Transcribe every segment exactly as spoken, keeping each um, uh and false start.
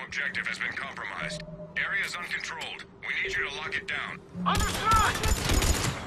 objective has been compromised. Area is uncontrolled. We need you to lock it down. Understood!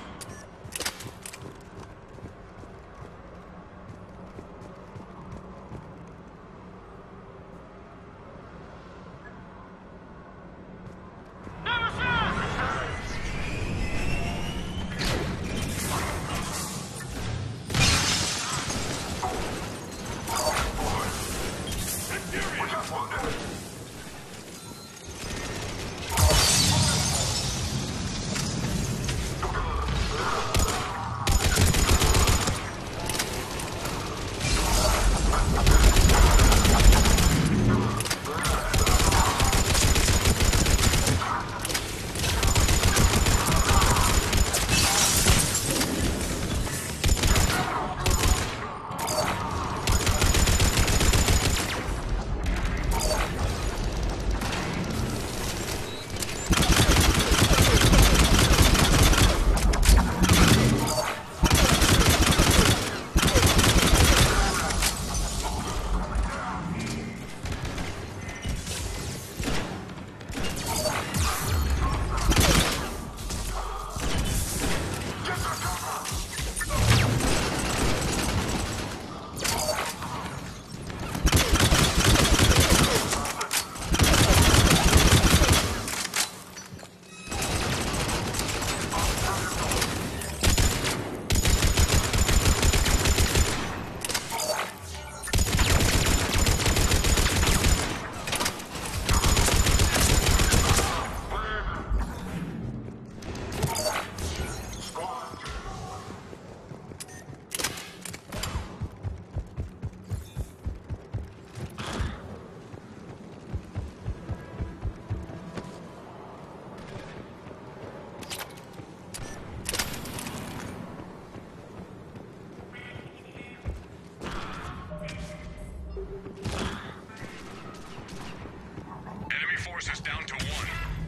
Forces down to one.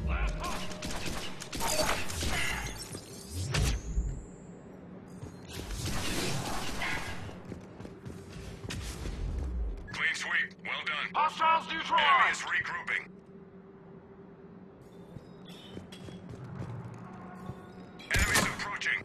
Clean sweep. Well done. Hostiles Enemy neutralized! is regrouping. Enemies approaching.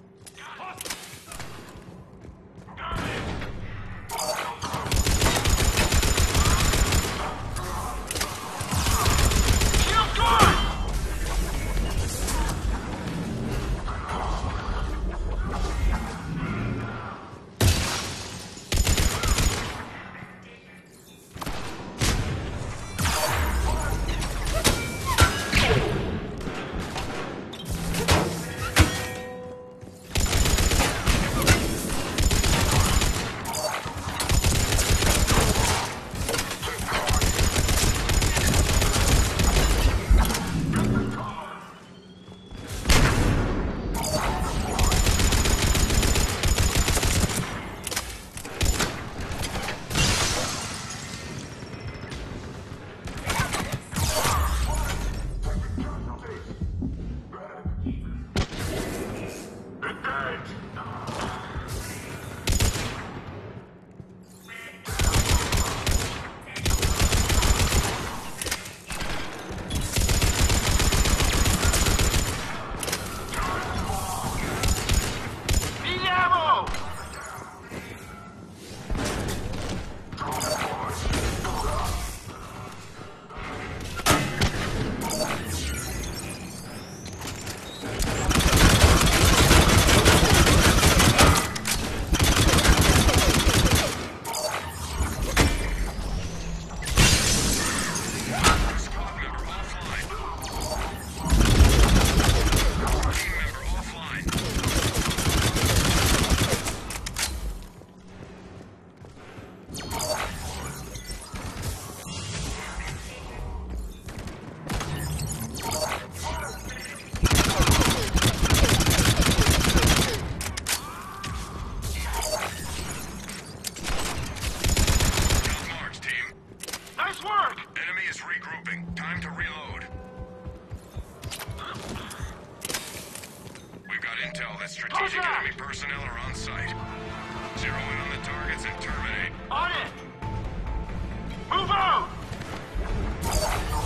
Intel that strategic enemy personnel are on site. Zero in on the targets and terminate. On it! Move out!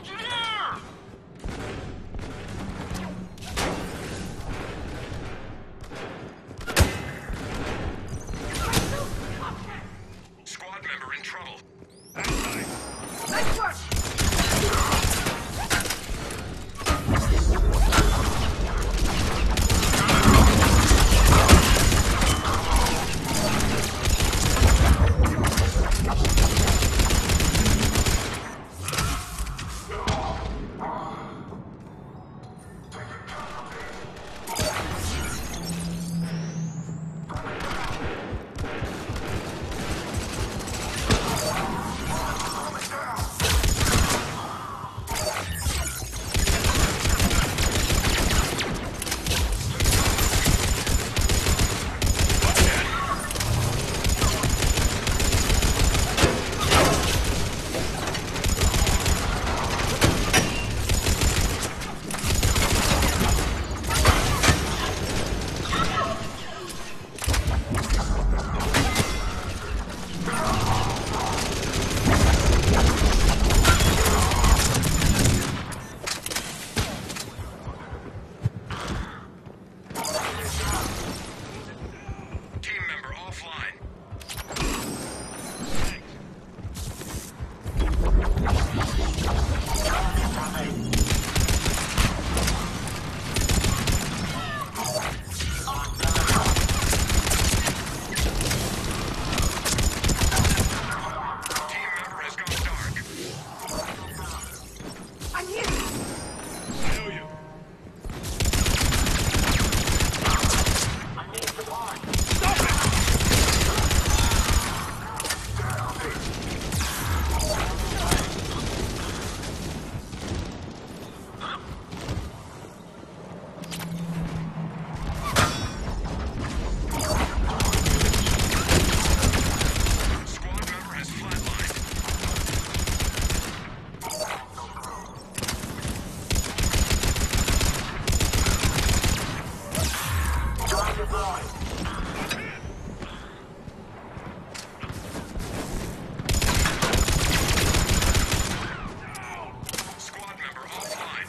Engineer! Squad member in trouble. Nice work! Team member offline. Team member has gone dark. I'm here! I know you. Squad member has flatlined. Squad member offline.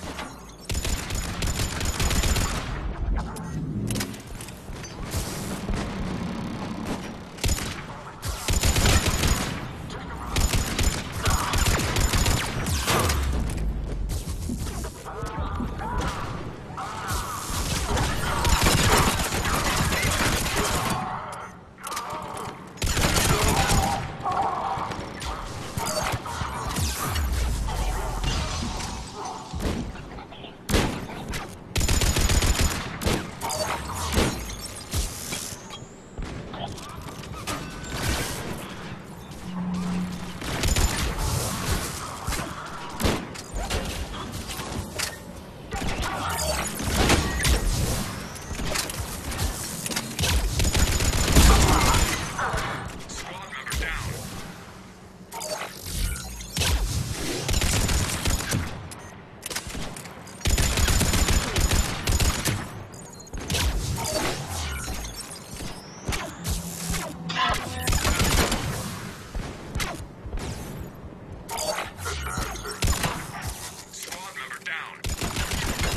Squad member down. Squad member down.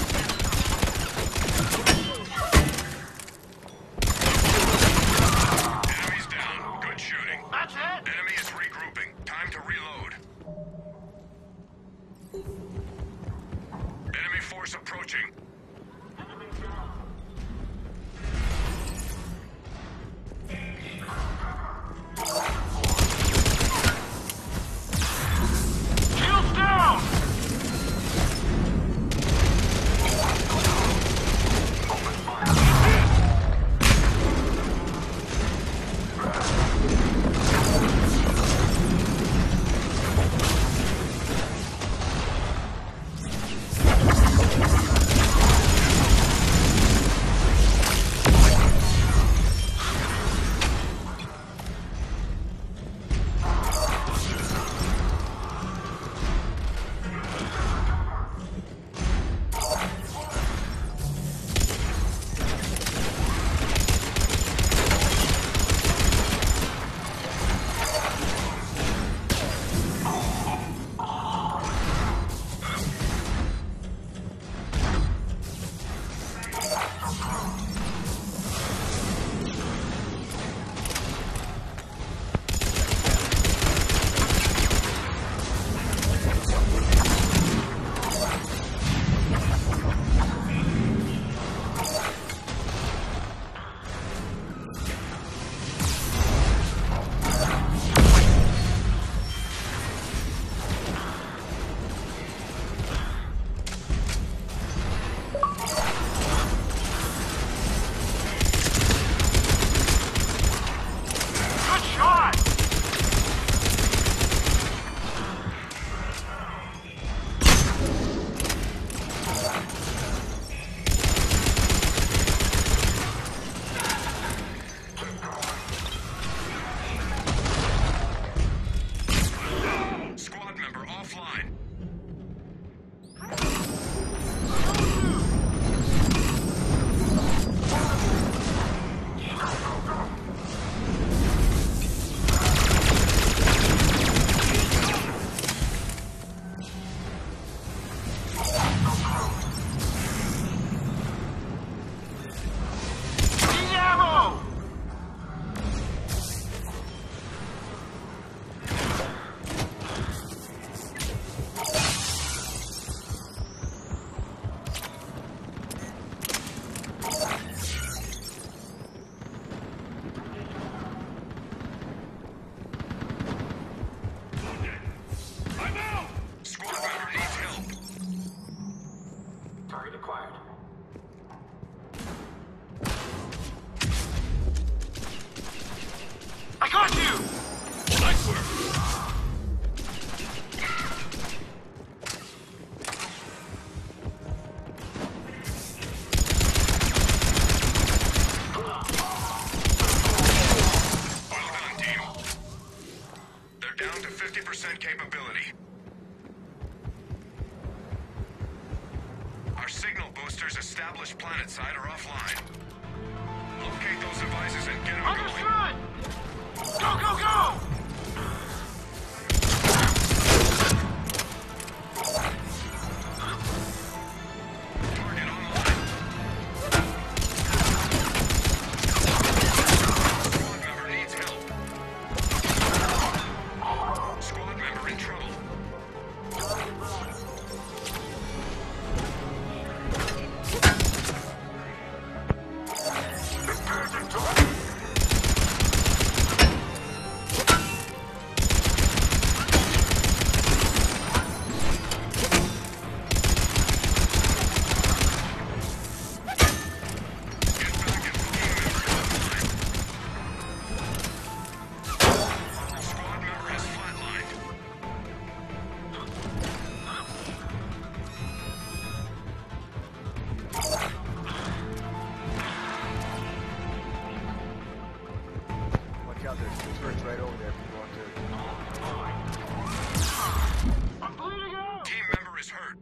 Enemies down. Good shooting. That's it! Enemy is regrouping. Time to reload. Enemy force approaching. Shields down! facility. Our signal boosters established planetside are offline. Locate those devices and get them going. Understood! Go, go, go! Target online. Squad member needs help. Squad member in trouble. Squad member has flatlined. Watch out, there's two turrets right over there if you want to. I'm bleeding out! Team member is hurt.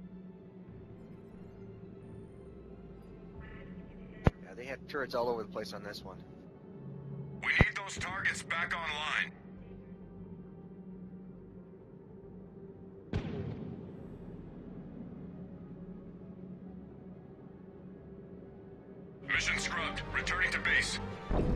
Yeah, they have turrets all over the place on this one. We need those targets back online. Mission scrubbed. Returning to base.